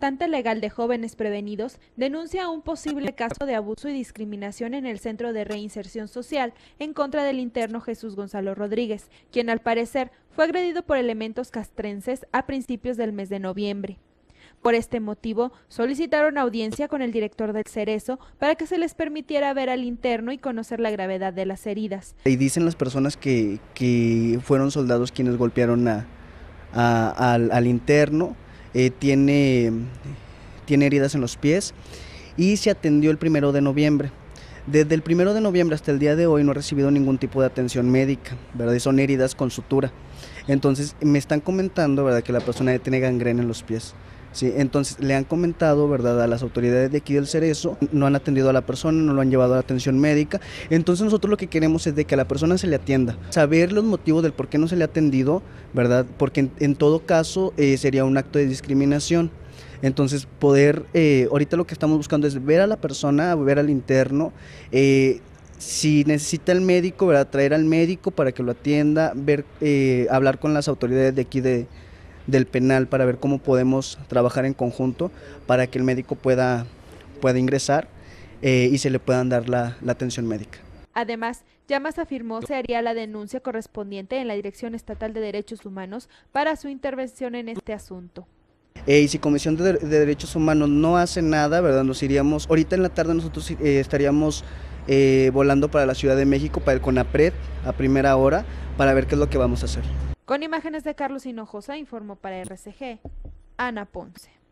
representante legal de Jóvenes Prevenidos denuncia un posible caso de abuso y discriminación en el Centro de Reinserción Social en contra del interno Jesús Gonzalo Rodríguez, quien al parecer fue agredido por elementos castrenses a principios del mes de noviembre. Por este motivo, solicitaron audiencia con el director del Cerezo para que se les permitiera ver al interno y conocer la gravedad de las heridas. Y dicen las personas que fueron soldados quienes golpearon al interno, tiene heridas en los pies y se atendió el 1 de noviembre. Desde el 1 de noviembre hasta el día de hoy no ha recibido ningún tipo de atención médica, ¿verdad? Y son heridas con sutura. Entonces me están comentando, ¿verdad?, que la persona tiene gangrena en los pies. Sí, entonces le han comentado, ¿verdad?, a las autoridades de aquí del Cerezo, no han atendido a la persona, no lo han llevado a la atención médica. Entonces nosotros lo que queremos es de que a la persona se le atienda, saber los motivos del por qué no se le ha atendido, ¿verdad?, porque en todo caso sería un acto de discriminación. Entonces poder, ahorita lo que estamos buscando es ver a la persona, ver al interno, si necesita el médico, ¿verdad?, traer al médico para que lo atienda, ver, hablar con las autoridades de aquí del penal para ver cómo podemos trabajar en conjunto para que el médico pueda ingresar y se le puedan dar la atención médica. Además, Llamas afirmó se haría la denuncia correspondiente en la Dirección Estatal de Derechos Humanos para su intervención en este asunto. Y si Comisión de Derechos Humanos no hace nada, ¿verdad?, nos iríamos, ahorita en la tarde nosotros estaríamos volando para la Ciudad de México, para el CONAPRED a primera hora, para ver qué es lo que vamos a hacer. Con imágenes de Carlos Hinojosa, informó para RCG, Ana Ponce.